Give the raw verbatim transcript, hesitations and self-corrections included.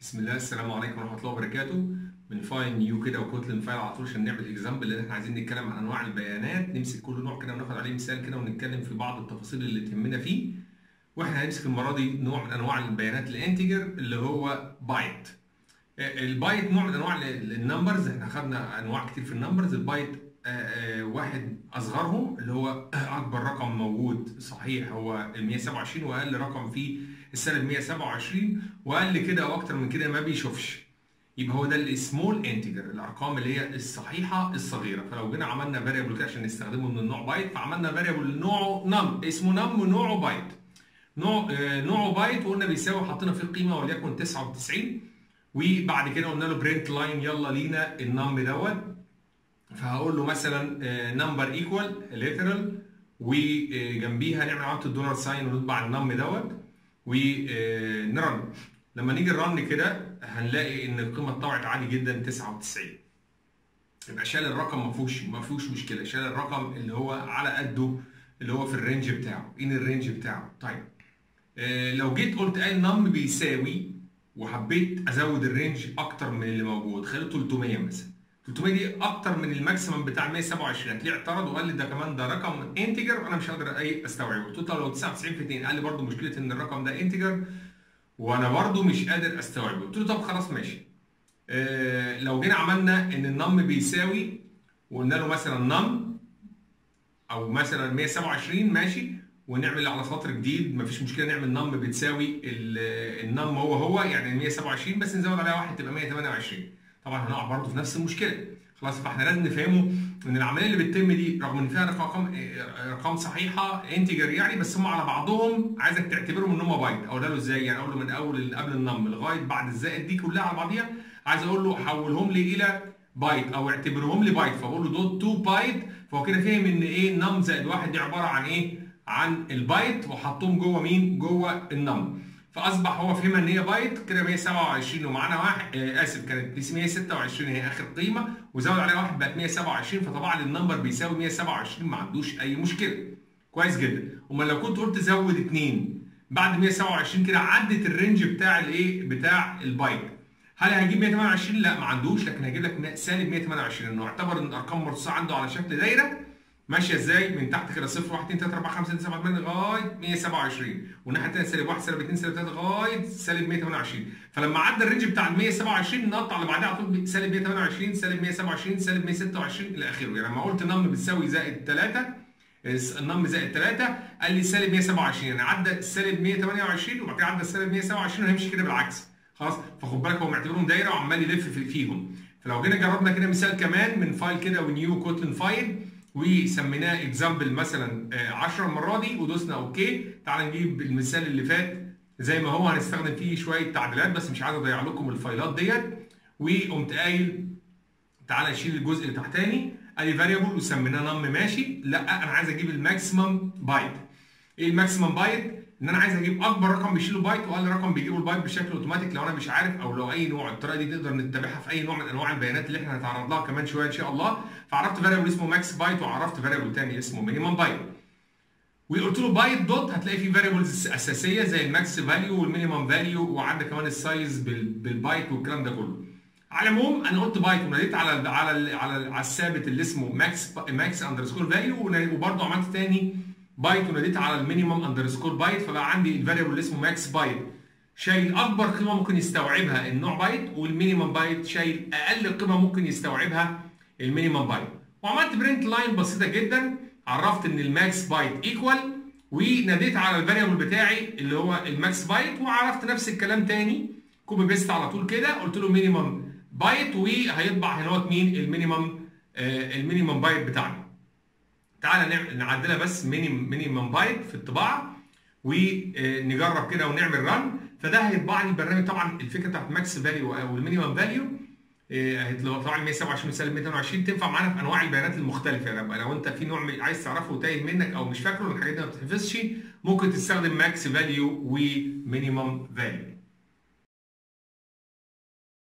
بسم الله، السلام عليكم ورحمه الله وبركاته. من فايل نيو كده وكوتلين فايل على طول عشان نعمل اكزامبل اللي احنا عايزين نتكلم عن انواع البيانات. نمسك كل نوع كده وناخد عليه مثال كده ونتكلم في بعض التفاصيل اللي تهمنا فيه. واحنا هنمسك المره دي نوع من انواع البيانات الانتجر اللي هو بايت. البايت نوع من انواع النمبرز، احنا خدنا انواع كتير في النمبرز. البايت واحد اصغرهم اللي هو اكبر رقم موجود صحيح هو ال مية وسبعة وعشرين، واقل رقم فيه السالب مية وسبعة وعشرين، واقل كده او اكتر من كده ما بيشوفش. يبقى هو ده السمول انتجر، الارقام اللي هي الصحيحه الصغيره. فلو جينا عملنا فاريبل كده عشان نستخدمه من النوع بايت، فعملنا فاريبل نوعه نم اسمه نم ونوعه بايت. نوع آه نوعه بايت وقلنا بيساوي، حطينا فيه قيمه وليكن تسعة وتسعين، وبعد كده قلنا له برنت لاين يلا لينا النم دوت. فهقول له مثلا نمبر ايكوال ليترال، وجنبيها نعمل علامه الدولار ساين ونطبع النم دوت ونرن. لما نيجي نرن كده هنلاقي ان القيمه اتطبعت عادي جدا تسعة وتسعين. يبقى شال الرقم، ما فيهوش ما فيهوش مشكله، شال الرقم اللي هو على قده اللي هو في الرينج بتاعه، ان الرينج بتاعه. طيب آه لو جيت قلت قال نم بيساوي وحبيت ازود الرينج اكتر من اللي موجود، خليته ثلاثمية مثلا، ثلاثمية دي اكتر من الماكسيمم بتاع مية وسبعة وعشرين، هتلاقيه اعترض وقال لي ده كمان ده رقم انتجر وانا مش هقدر اي استوعبه. قلت له لو تسعة وتسعين في اتنين، قال لي برده مشكله ان الرقم ده انتجر وانا برده مش قادر استوعبه. قلت له طب خلاص ماشي. آه لو جينا عملنا ان النم بيساوي وقلنا له مثلا نم او مثلا مية وسبعة وعشرين ماشي، ونعمل على سطر جديد مفيش مشكله، نعمل نم بتساوي النم هو هو يعني مية وسبعة وعشرين بس نزود عليها واحد تبقى مية وتمنية وعشرين. طبعا هنقع برضه في نفس المشكله. خلاص، فاحنا لازم نفهمه ان العمليه اللي بتتم دي رغم ان فيها ارقام ارقام صحيحه انتجر يعني، بس هم على بعضهم عايزك تعتبرهم ان هم بايت. اقول له ازاي؟ يعني اقول له من اول قبل النم لغايه بعد الزائد دي كلها على بعضيها، عايز اقول له حولهم لي الى بايت او اعتبرهم لي بايت، فبقول له دوت تو بايت. فهو كده فهم ان ايه نم زائد واحد دي عباره عن ايه؟ عن البايت، وحطهم جوه مين؟ جوه النم. فاصبح هو فهمها ان هي بايت كده مية وسبعة وعشرين، ومعانا واحد آه اسف كانت مية وستة وعشرين هي اخر قيمه، وزود عليها واحد بقت مية وسبعة وعشرين، فطبعا النمبر بيساوي مية وسبعة وعشرين، ما عندوش اي مشكله. كويس جدا. امال لو كنت قلت زود اتنين بعد مية وسبعة وعشرين كده عدت الرينج بتاع الايه؟ بتاع البايت. هل هيجيب مية وتمنية وعشرين؟ لا ما عندوش، لكن هيجيب لك سالب مية وتمنية وعشرين، انه اعتبر ان الارقام مرصوصه عنده على شكل دايره ماشيه ازاي؟ من تحت كده صفر واحد اتنين تلاته اربعه خمسه سته سبعه تمانيه لغايه مية وسبعة وعشرين، والناحيه الثانيه سالب واحد سالب اتنين سالب تلاته لغايه سالب مية وتمنية وعشرين. فلما عدى الرينج بتاع ال مية وسبعة وعشرين نقطع اللي بعدها على طول سالب مية وتمنية وعشرين سالب مية وسبعة وعشرين سالب مية وستة وعشرين الى اخره. يعني لما قلت نم بتساوي زائد تلاته، النم زائد تلاته قال لي سالب مية وسبعة وعشرين، يعني عدى السالب مية وتمنية وعشرين وبعد كده عدى السالب مية وسبعة وعشرين وهيمشي كده بالعكس. خلاص، فخد بالك هو معتبرهم دايره وعمال يلف فيهم. فلو جينا جربنا كده مثال كمان من فايل كده ونيو كوتلين فايل وسميناه اكزامبل مثلا عشرة المره دي ودوسنا اوكي. تعال نجيب المثال اللي فات زي ما هو، هنستخدم فيه شويه تعديلات بس مش عايز اضيع لكم الفايلات ديت. وقمت قايل تعالى نشيل الجزء اللي تحتاني، ادي فاريبل وسميناه نم ماشي. لا انا عايز اجيب الماكسيمم بايت. ايه الماكسيمم بايت؟ ان انا عايز اجيب اكبر رقم بيشيله بايت واقل رقم بيجيبه البايت بشكل اوتوماتيك لو انا مش عارف، او لو اي نوع. الطريقه دي تقدر نتبعها في اي نوع من انواع البيانات اللي احنا هنتعرض لها كمان شويه ان شاء الله. فعرفت فاريبل اسمه ماكس بايت وعرفت فاريبل ثاني اسمه مينيمم بايت، وقلت له بايت دوت هتلاقي فيه فاريبلز اساسيه زي الماكس فاليو والمينيمم فاليو، وعندك كمان السايز بالبايت والكلام ده كله. على العموم انا قلت بايت وناديت على ال على ال على, ال على الثابت اللي اسمه ماكس ماكس اندرسكور فاليو، وبرده عملت ثاني بايت وناديت على المينيمم اندرسكور بايت. فبقى عندي الفاريبل اللي اسمه ماكس بايت شايل اكبر قيمه ممكن يستوعبها النوع بايت، والمينيمم بايت شايل اقل قيمه ممكن يستوعبها المينيمم بايت. وعملت برنت لاين بسيطه جدا، عرفت ان الماكس بايت ايكوال، وناديت على الفاريبل بتاعي اللي هو الماكس بايت، وعرفت نفس الكلام تاني كوبي بيست على طول كده. قلت له مينيمم بايت وهيطبع هنا مين؟ المينيمم آه المينيمم بايت بتاعنا. تعالى نعمل نعدلها بس مينيمم مينيمم بايت في الطباعه ونجرب كده ونعمل رن. فده هيطبع لي البرنامج. طبعا الفكره بتاعت ماكس فاليو او المينيمم فاليو طبعا مية وسبعة وعشرين سالب مية وتمنية وعشرين تنفع معانا في انواع البيانات المختلفه. يعني لو انت في نوع عايز تعرفه وتايه منك او مش فاكره الحاجات دي ما بتتحفظش، ممكن تستخدم ماكس فاليو ومينيمم فاليو.